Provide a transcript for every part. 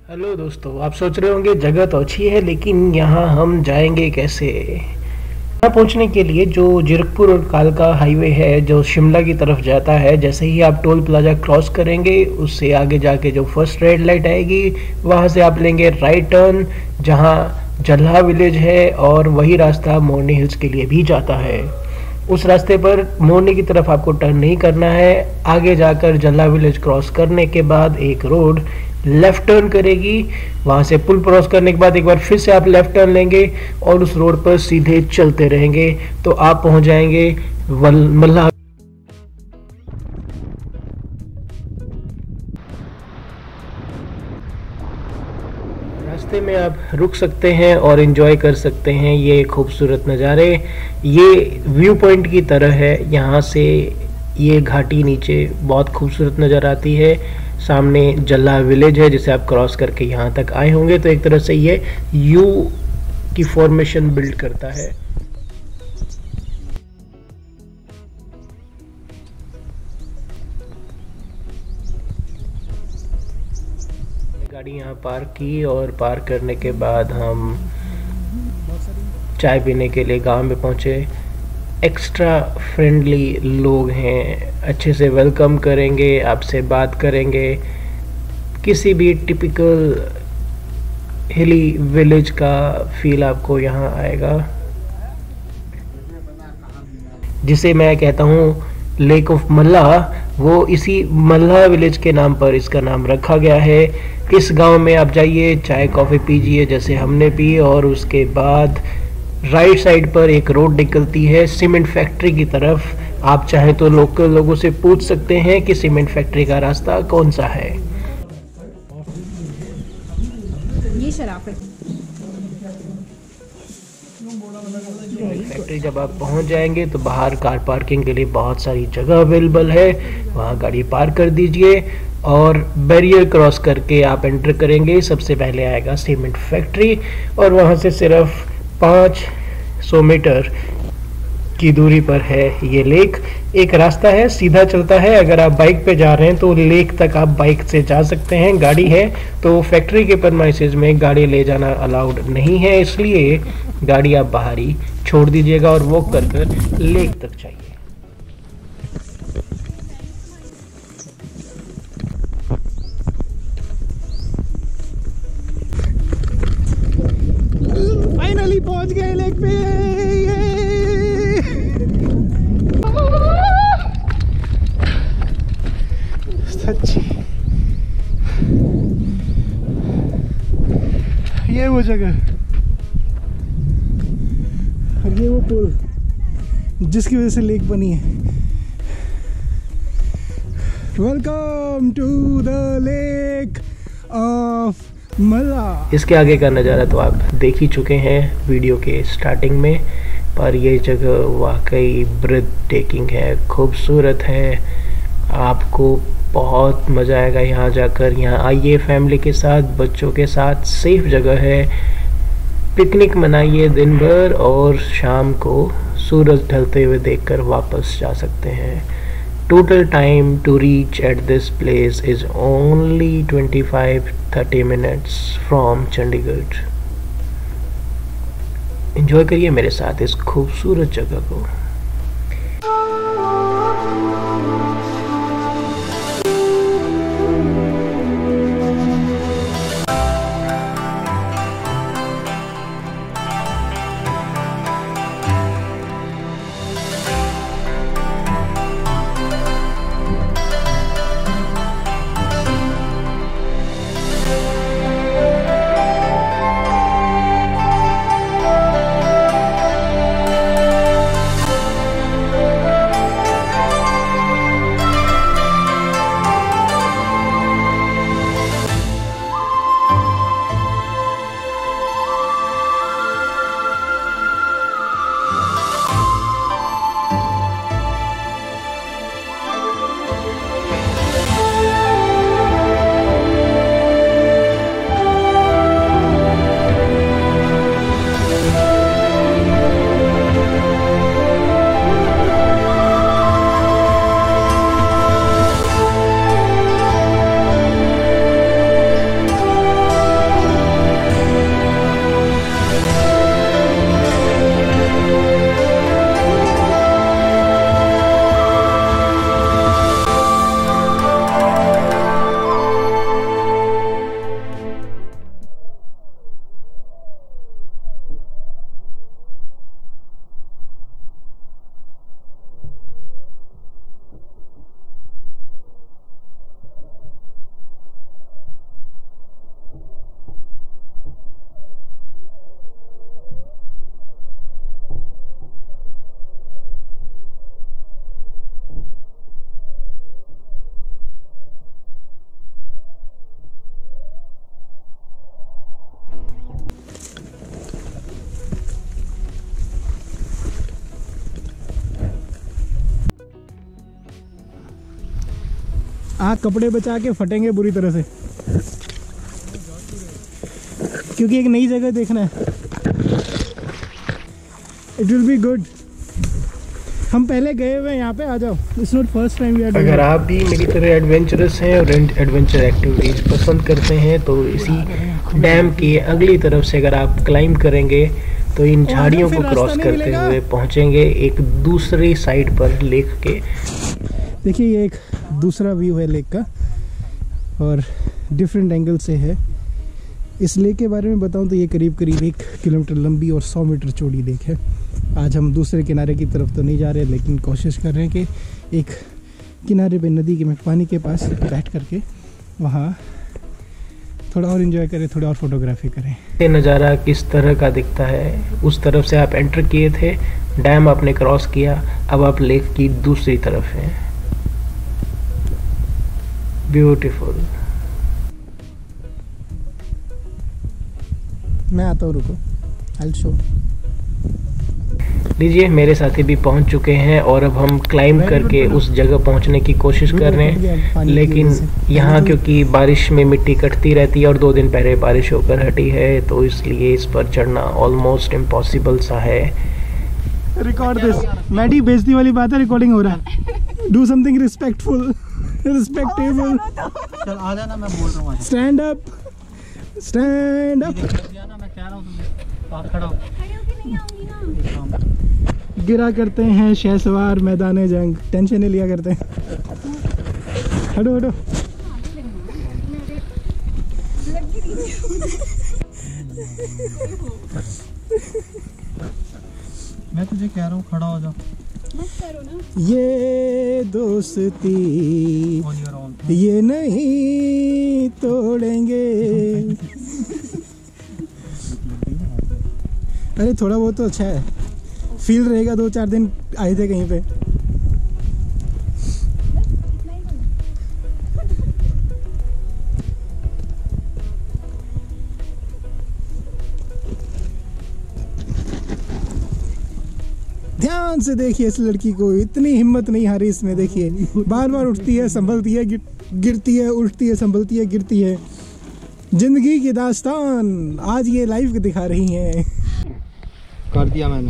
Hello दोस्तों, आप सोच रहे होंगे जगह तो अच्छी है लेकिन यहाँ हम जाएंगे कैसे। यहाँ पहुँचने के लिए जो जीरकपुर और कालका हाईवे है जो शिमला की तरफ जाता है, जैसे ही आप टोल प्लाजा क्रॉस करेंगे उससे आगे जाके जो फर्स्ट रेड लाइट आएगी वहाँ से आप लेंगे राइट टर्न, जहाँ जल्हा विलेज है और वही रास्ता मोरनी हिल्स के लिए भी जाता है। उस रास्ते पर मोरनी की तरफ आपको टर्न नहीं करना है। आगे जाकर जल्हा विलेज क्रॉस करने के बाद एक रोड लेफ्ट टर्न करेगी, वहां से पुल क्रॉस करने के बाद एक बार फिर से आप लेफ्ट टर्न लेंगे और उस रोड पर सीधे चलते रहेंगे तो आप पहुंच जाएंगे मल्लाह। रास्ते में आप रुक सकते हैं और एंजॉय कर सकते हैं ये खूबसूरत नज़ारे। ये व्यू पॉइंट की तरह है, यहाँ से ये घाटी नीचे बहुत खूबसूरत नज़र आती है। सामने जल्ला विलेज है जिसे आप क्रॉस करके यहाँ तक आए होंगे, तो एक तरह से ये यू की फॉर्मेशन बिल्ड करता है। गाड़ी यहाँ पार्क की और पार्क करने के बाद हम चाय पीने के लिए गांव में पहुँचे। एक्स्ट्रा फ्रेंडली लोग हैं, अच्छे से वेलकम करेंगे, आपसे बात करेंगे। किसी भी टिपिकल हिली विलेज का फील आपको यहाँ आएगा, जिसे मैं कहता हूँ लेक ऑफ मल्लाह। वो इसी मल्लाह विलेज के नाम पर इसका नाम रखा गया है। इस गांव में आप जाइए, चाय कॉफ़ी पीजिए जैसे हमने पी, और उसके बाद राइट साइड पर एक रोड निकलती है सीमेंट फैक्ट्री की तरफ। आप चाहे तो लोकल लोगों से पूछ सकते हैं कि सीमेंट फैक्ट्री का रास्ता कौन सा है। ये शराब फैक्ट्री जब आप पहुंच जाएंगे तो बाहर कार पार्किंग के लिए बहुत सारी जगह अवेलेबल है, वहां गाड़ी पार्क कर दीजिए और बैरियर क्रॉस करके आप एंटर करेंगे। सबसे पहले आएगा सीमेंट फैक्ट्री और वहां से सिर्फ 500 मीटर की दूरी पर है ये लेक। एक रास्ता है, सीधा चलता है। अगर आप बाइक पे जा रहे हैं तो लेक तक आप बाइक से जा सकते हैं। गाड़ी है तो फैक्ट्री के परमाइसेज में गाड़ी ले जाना अलाउड नहीं है, इसलिए गाड़ी आप बाहर ही छोड़ दीजिएगा और वॉक कर कर लेक तक जाइए। फाइनली पहुंच गए लेक पे। सच्ची ये वो जगह और ये वो पुल जिसकी वजह से लेक बनी है। Welcome to the lake of Mallah. इसके आगे का नज़ारा तो आप देख ही चुके हैं वीडियो के स्टार्टिंग में, पर ये जगह वाकई ब्रेथ टेकिंग है, खूबसूरत है। आपको बहुत मज़ा आएगा यहाँ जाकर। यहाँ आइए फैमिली के साथ, बच्चों के साथ, सेफ जगह है। पिकनिक मनाइए दिन भर और शाम को सूरज ढलते हुए देखकर वापस जा सकते हैं। Total time to reach at this place is only 25-30 minutes from Chandigarh। Enjoy करिए मेरे साथ इस खूबसूरत जगह को। कपड़े बचा के फटेंगे बुरी तरह से, क्योंकि एक नई जगह देखना है। It will be good. हम पहले गए हुए हैं यहाँ पे, आ जाओ। It's not first time we are doing. अगर आप भी मेरी तरह एडवेंचरस हैं और एडवेंचर एक्टिविटीज़ पसंद करते हैं तो इसी डैम की अगली तरफ से अगर आप क्लाइंब करेंगे तो इन झाड़ियों को क्रॉस करते हुए पहुंचेंगे एक दूसरी साइड पर लेक के। देखिए ये एक दूसरा व्यू है लेक का और डिफरेंट एंगल से है। इस लेक के बारे में बताऊं तो ये करीब 1 किलोमीटर लंबी और 100 मीटर चौड़ी लेक है। आज हम दूसरे किनारे की तरफ तो नहीं जा रहे, लेकिन कोशिश कर रहे हैं कि एक किनारे पे नदी के में पानी के पास बैठ करके वहाँ थोड़ा और एंजॉय करें, थोड़ा और फोटोग्राफी करें। ये नज़ारा किस तरह का दिखता है, उस तरफ से आप एंटर किए थे, डैम आपने क्रॉस किया, अब आप लेक की दूसरी तरफ हैं। ब्यूटीफुल। मैं आता हूँ, रुको, आई शो। लीजिए मेरे साथी भी पहुंच चुके हैं और अब हम क्लाइंब करके उस जगह पहुंचने की कोशिश कर रहे हैं, लेकिन यहाँ क्योंकि बारिश में मिट्टी कटती रहती है और 2 दिन पहले बारिश होकर हटी है तो इसलिए इस पर चढ़ना ऑलमोस्ट इम्पॉसिबल सा है। Record this. मैडी बेइज्जती वाली बात है, रिकॉर्डिंग हो रहा है। Do something respectful, respectable. चल आ जाना, मैं बोल रहा हूँ। Stand up, stand up. मैं कह रहा हूँ तुमसे खड़ा हो। गिरा करते हैं शहसवार मैदान जंग, टेंशन नहीं लिया करते हैं। हटो हटो। मैं तुझे कह रहा हूँ खड़ा हो जाओ। मत करो ना। ये दोस्ती ये नहीं तोड़ेंगे। अरे थोड़ा बहुत तो अच्छा है, फील रहेगा। 2-4 दिन आए थे कहीं पे। ध्यान से देखिए इस लड़की को, इतनी हिम्मत नहीं हारी इसमें। देखिए बार बार उठती है, संभलती है, गिरती है, उठती है, संभलती है, गिरती है। जिंदगी की दास्तान आज ये लाइव दिखा रही हैं। कर दिया मैंने।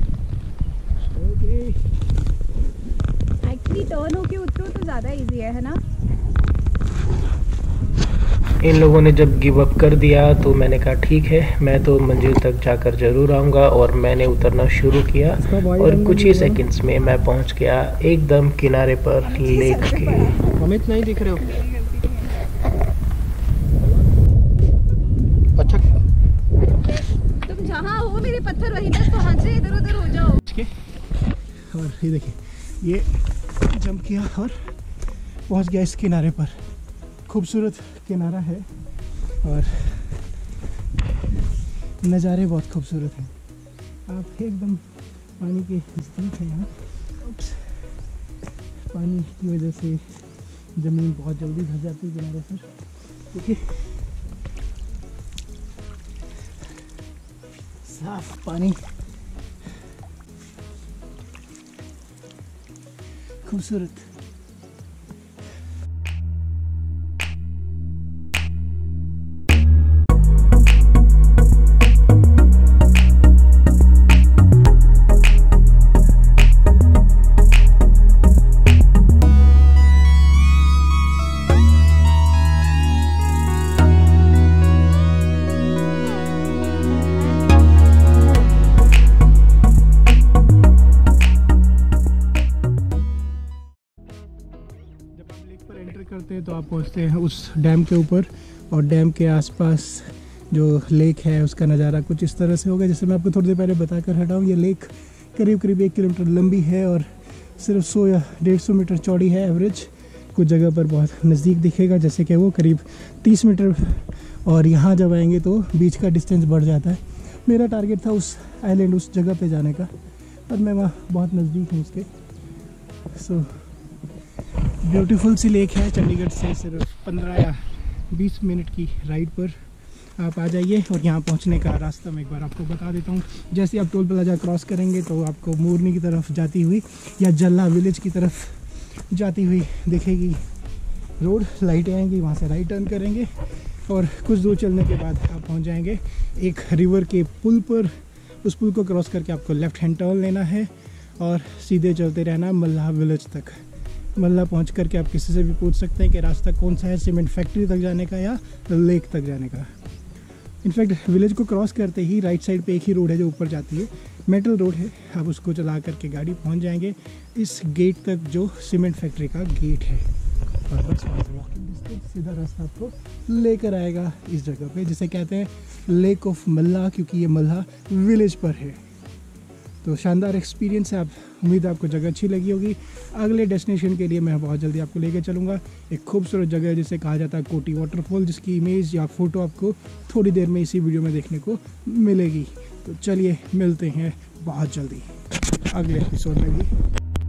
एक्चुअली टर्न होके उतरो तो ज़्यादा इजी है ना। इन लोगों ने जब गिव अप कर दिया तो मैंने कहा ठीक है, मैं तो मंजिल तक जाकर ज़रूर आऊँगा और मैंने उतरना शुरू किया और कुछ ही सेकंड्स में मैं पहुँच गया एकदम किनारे पर लेक के। अमित नहीं दिख रहे हो? अच्छा तुम जहाँ हो मेरे पत्थर वहीं तक पहुँच जाए, इधर उधर हो जाओ। और ये देखिए, ये जंप किया और पहुँच गया इस किनारे पर। खूबसूरत किनारा है और नज़ारे बहुत खूबसूरत हैं। आप एकदम पानी के नज़दीक हैं यहाँ। पानी की वजह से ज़मीन बहुत जल्दी भर जाती है किनारे पर। देखिए साफ पानी, खूबसूरत। करते हैं तो आप पहुंचते हैं उस डैम के ऊपर और डैम के आसपास जो लेक है उसका नज़ारा कुछ इस तरह से होगा। जैसे मैं आपको थोड़ी देर पहले बताकर हटा हूँ, ये लेक करीब 1 किलोमीटर लंबी है और सिर्फ 100 या 150 मीटर चौड़ी है एवरेज। कुछ जगह पर बहुत नज़दीक दिखेगा, जैसे कि वो करीब 30 मीटर, और यहाँ जब आएंगे तो बीच का डिस्टेंस बढ़ जाता है। मेरा टारगेट था उस आइलैंड, उस जगह पे जाने का, और मैं वहाँ बहुत नज़दीक हूँ उसके। सो ब्यूटीफुल सी लेक है। चंडीगढ़ से सिर्फ 15 या 20 मिनट की राइड पर आप आ जाइए। और यहाँ पहुँचने का रास्ता मैं एक बार आपको बता देता हूँ। जैसे आप टोल प्लाजा क्रॉस करेंगे तो आपको मोरनी की तरफ जाती हुई या जल्ला विलेज की तरफ जाती हुई दिखेगी रोड, लाइटें आएंगी, वहाँ से राइट टर्न करेंगे और कुछ दूर चलने के बाद आप पहुँच जाएंगे एक रिवर के पुल पर। उस पुल को क्रॉस करके आपको लेफ़्ट हैंड टर्न लेना है और सीधे चलते रहना मल्लाह विलेज तक। मल्लाह पहुंच करके आप किसी से भी पूछ सकते हैं कि रास्ता कौन सा है, सीमेंट फैक्ट्री तक जाने का या लेक तक जाने का। इनफैक्ट विलेज को क्रॉस करते ही राइट साइड पे एक ही रोड है जो ऊपर जाती है, मेटल रोड है। आप उसको चला करके गाड़ी पहुंच जाएंगे इस गेट तक जो सीमेंट फैक्ट्री का गेट है, और बस वहाँ से वॉकिंग डिस्टेंस सीधा रास्ता आपको लेकर आएगा इस जगह पे, जिसे कहते हैं लेक ऑफ मल्लाह, क्योंकि ये मल्लाह विलेज पर है। तो शानदार एक्सपीरियंस है। आप उम्मीद है आपको जगह अच्छी लगी होगी। अगले डेस्टिनेशन के लिए मैं बहुत जल्दी आपको लेकर चलूँगा। एक खूबसूरत जगह है जिसे कहा जाता है कोटी वाटरफॉल, जिसकी इमेज या फ़ोटो आपको थोड़ी देर में इसी वीडियो में देखने को मिलेगी। तो चलिए मिलते हैं बहुत जल्दी अगले एपिसोड में भी।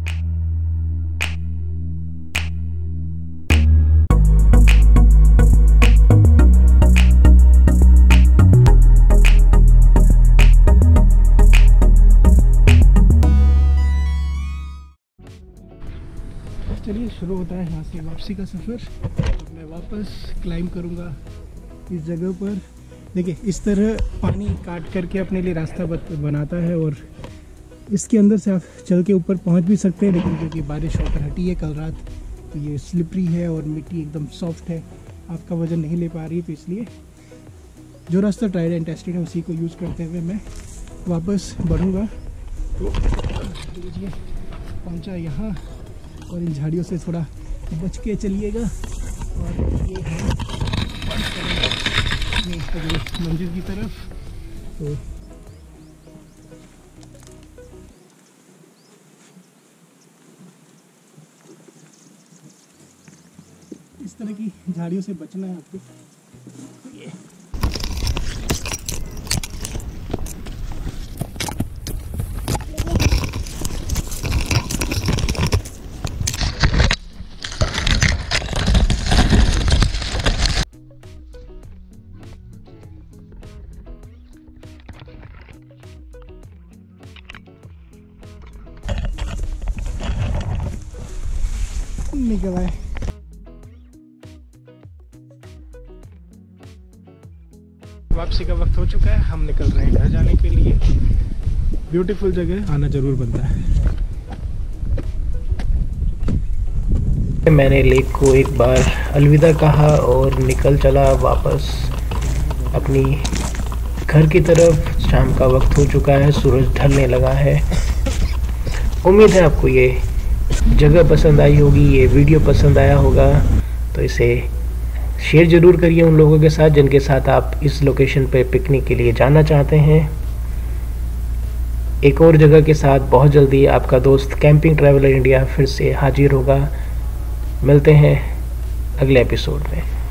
चलिए शुरू होता है यहाँ से वापसी का सफ़र। अब मैं वापस क्लाइंब करूँगा इस जगह पर। देखिए इस तरह पानी काट करके अपने लिए रास्ता बनाता है और इसके अंदर से आप चल के ऊपर पहुँच भी सकते हैं, लेकिन क्योंकि बारिश होकर हटी है कल रात, तो ये स्लिपरी है और मिट्टी एकदम सॉफ्ट है, आपका वज़न नहीं ले पा रही है। तो इसलिए जो रास्ता ट्राइड एंड टेस्टेड है उसी को यूज़ करते हुए मैं वापस बढ़ूँगा। तो लीजिए पहुँचा यहाँ, और इन झाड़ियों से थोड़ा बच के चलिएगा। और ये है मंदिर की तरफ। तो इस तरह की झाड़ियों से बचना है आपको। ये निकल आए। वापसी का वक्त हो चुका है, हम निकल रहे हैं घर जाने के लिए। ब्यूटीफुल जगह, आना जरूर बनता है। मैंने लेक को एक बार अलविदा कहा और निकल चला वापस अपनी घर की तरफ। शाम का वक्त हो चुका है, सूरज ढलने लगा है। उम्मीद है आपको ये जगह पसंद आई होगी, ये वीडियो पसंद आया होगा। तो इसे शेयर ज़रूर करिए उन लोगों के साथ जिनके साथ आप इस लोकेशन पे पिकनिक के लिए जाना चाहते हैं। एक और जगह के साथ बहुत जल्दी आपका दोस्त कैंपिंग ट्रैवलर इंडिया फिर से हाजिर होगा। मिलते हैं अगले एपिसोड में।